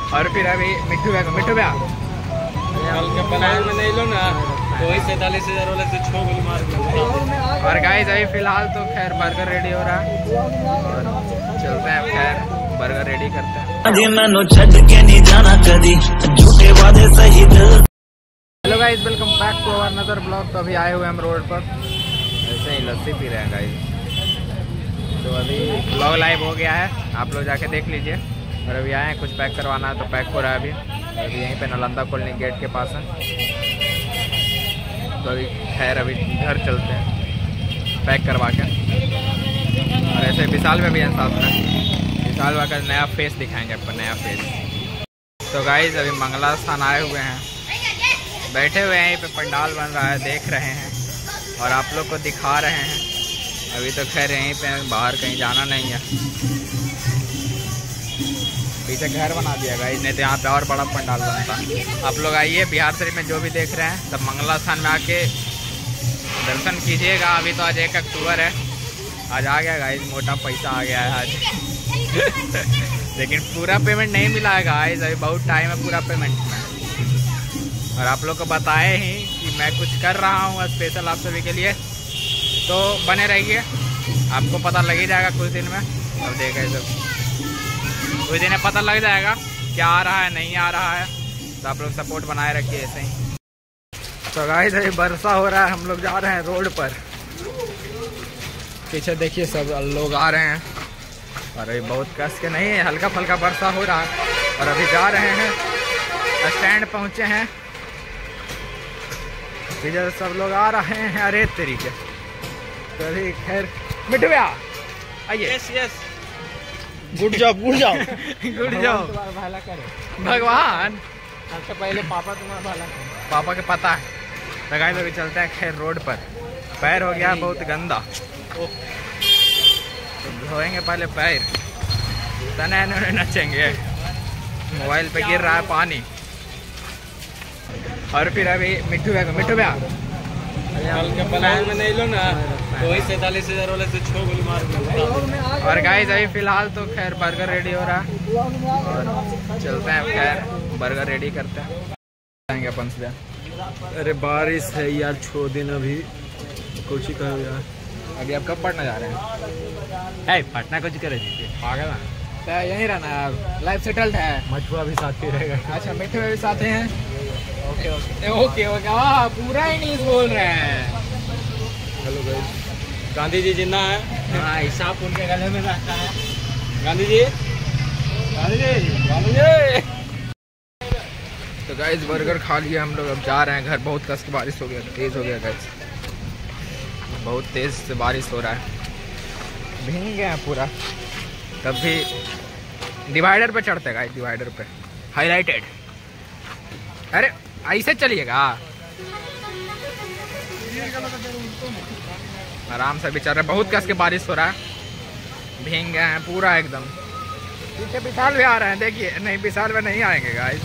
और फिर अभी मिट्टू भैया कल के प्लान में नहीं लो ना तो वही 47,000 वाले से 6 गोली मार। और गाइस अभी फिलहाल तो खैर बर्गर रेडी हो रहा है और चलते हैं खैर बर्गर रेडी करते हैं। Hello guys welcome back to our another blog. तो अभी आए हुए हम रोड पर, ऐसे ही लस्सी पी रहे हैं गाइस। तो अभी ब्लॉग लाइव हो गया है, आप लोग जाके देख लीजिए। और अभी आए हैं कुछ पैक करवाना है तो पैक हो रहा है अभी यहीं पे नालंदा कॉलोनी गेट के पास है। तो अभी खैर अभी घर चलते हैं पैक करवा के। और ऐसे विशाल में भी है साथ में, विशाल भाई का नया फेस दिखाएंगे आपको, नया फेस। तो गाइस अभी मंगला स्थान आए हुए हैं, बैठे हुए हैं यहीं पे, पंडाल बन रहा है देख रहे हैं और आप लोग को दिखा रहे हैं। अभी तो खैर यहीं पे, बाहर कहीं जाना नहीं है। पीछे घर बना दिया गाइस, नहीं तो यहाँ पे और बड़ा पंडाल बनता। आप लोग आइए बिहार शरीफ में, जो भी देख रहे हैं सब मंगला स्थान में आके दर्शन कीजिएगा। अभी तो आज 1 अक्टूबर है, आज आ गया गाइस, मोटा पैसा आ गया है आज लेकिन पूरा पेमेंट नहीं मिला है गाइस, अभी बहुत टाइम है पूरा पेमेंट में। और आप लोग को बताए ही कि मैं कुछ कर रहा हूँ स्पेशल आप सभी के लिए, तो बने रहिए, आपको पता लग ही जाएगा कुछ दिन में। अब देखें सब कुछ दिन में पता लग जाएगा क्या आ रहा है नहीं आ रहा है, तो आप लोग सपोर्ट बनाए रखिए ऐसे ही। तो गाइस अभी वर्षा हो रहा है, हम लोग जा रहे हैं रोड पर, पीछे देखिए सब लोग आ रहे हैं। और अभी बहुत कस के नहीं है, हल्का फुल्का वर्षा हो रहा है। और अभी जा रहे हैं, स्टैंड पहुंचे हैं, इधर सब लोग आ रहे हैं। अरे तरीके तो अभी खैर मिट्टू भैया आइए। Yes yes good job good job good job. भला करे भगवान, सबसे पहले पापा तुम्हारा भला करे, पापा के पता है। तो गाइस अभी चलते हैं खैर रोड पर, पैर हो गया बहुत गंदा, तो धोएंगे पहले पैर, तने नचेंगे। मोबाइल पे गिर रहा है पानी। और फिर अभी मिट्टू भैया कल के प्लान में नहीं लो ना तो वही 47,000 वाले से 6 गोली मार। और गाइस अभी फिलहाल तो खैर बर्गर रेडी हो रहा है और चलते हैं खैर बर्गर रेडी करते हैं, जाएंगे अपन से। अरे बारिश है यार, छोड़ दिन अभी कुछ ही कहो यार। अभी आप कब पटना जा रहे हैं? पटना कुछ करे दीजिए, पागल ना, तो यहीं रहना है, लाइफ सेटल्ड है। मछुआ भी साथ ही रहेगा। अच्छा मिट्टू भी साथ हैं। ओके ओके ओके ओके, वाह पूरा इंग्लिश बोल रहे हैं। हेलो गाइस, गांधी जी जिंदा है। हाँ, हिसाब उनके गले में रहता है। गांधी जी गांधी जी गांधी जी। तो गाइस बर्गर खा लिया हम लोग, अब जा रहे हैं घर। बहुत कस की बारिश हो गया, तेज हो गया गाइस, बहुत तेज से बारिश हो रहा है, भीग गए हैं पूरा। तब भी डिवाइडर पे चढ़ते गाइस, डिवाइडर पे हाईलाइटेड। अरे ऐसे चलिएगा, आराम से भी चल रहे, बहुत कस के बारिश हो रहा है, भीग गए हैं पूरा एकदम। पीछे विशाल भी आ रहे हैं, देखिए। नहीं विशाल में नहीं आएंगे गाइस।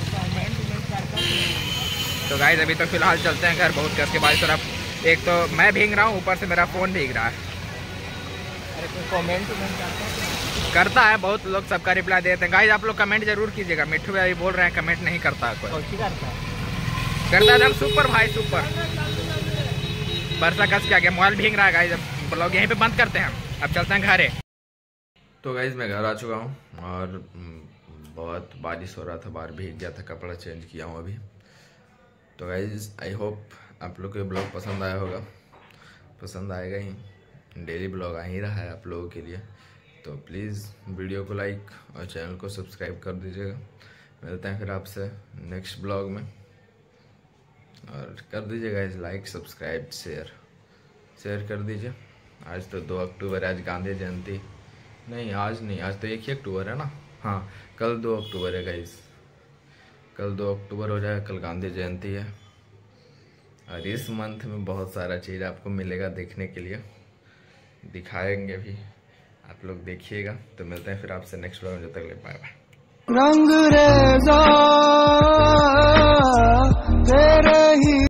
तो गाइस अभी तो फिलहाल चलते हैं घर, बहुत कस के बारिश हो रहा है। एक तो मैं भीग रहा हूँ, ऊपर से मेरा फोन भीग रहा है। अरे कोई कमेंट करता है, बहुत लोग सबका रिप्लाई देते हैं। गाइस आप लोग कमेंट जरूर कीजिएगा। मिट्टू भाई बोल रहे हैं कमेंट नहीं करता है कोई। करता है सुपर भाई, सुपर। बरसा कस के आ गया, मोबाइल भीग रहा है गाइस। अब ब्लॉग यहीं पे बंद करते हैं, अब चलते हैं घर। तो गाइस मैं घर आ चुका हूँ और बहुत बारिश हो रहा था, बाहर भीग गया था, कपड़ा चेंज किया हूँ अभी। तो गाइस आई होप आप लोग को ब्लॉग पसंद आया होगा, पसंद आएगा ही, डेली ब्लॉग आ ही रहा है आप लोगों के लिए। तो प्लीज़ वीडियो को लाइक और चैनल को सब्सक्राइब कर दीजिएगा। मिलते हैं फिर आपसे नेक्स्ट ब्लॉग में, और कर दीजिएगा इस लाइक सब्सक्राइब शेयर कर दीजिए। आज तो 2 अक्टूबर है, आज गांधी जयंती नहीं, आज नहीं, आज तो 1 ही अक्टूबर है ना। हाँ कल 2 अक्टूबर है गाइस, कल 2 अक्टूबर हो जाएगा, कल गांधी जयंती है। और इस मंथ में बहुत सारा चीज़ आपको मिलेगा देखने के लिए, दिखाएंगे भी, आप लोग देखिएगा। तो मिलते हैं फिर आपसे नेक्स्ट ब्लॉग में, जब तक ले बाय बाय। रंग रेज़ा तेरे ही